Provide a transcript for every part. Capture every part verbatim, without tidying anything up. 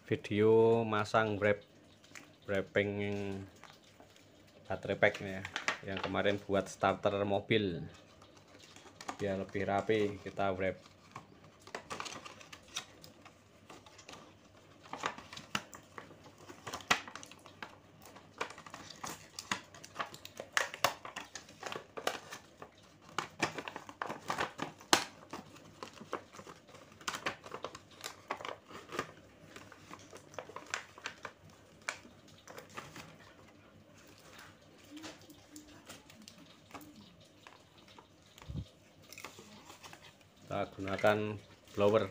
video masang wrap wrapping baterai pack ya, yang kemarin buat starter mobil. Biar lebih rapi kita wrap. Kita gunakan blower.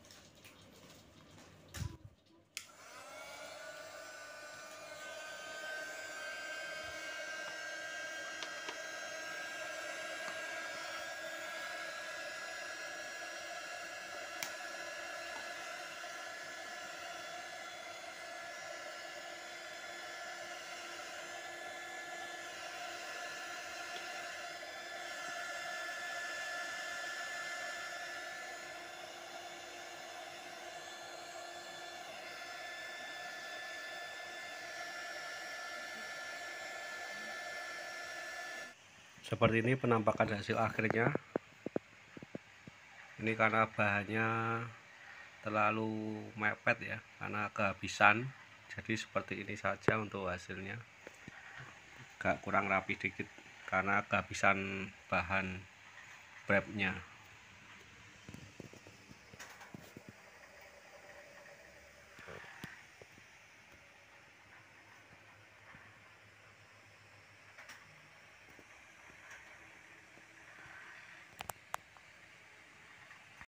Seperti ini penampakan hasil akhirnya. Ini karena bahannya terlalu mepet ya, karena kehabisan. Jadi seperti ini saja untuk hasilnya. Agak kurang rapi dikit karena kehabisan bahan wrapnya.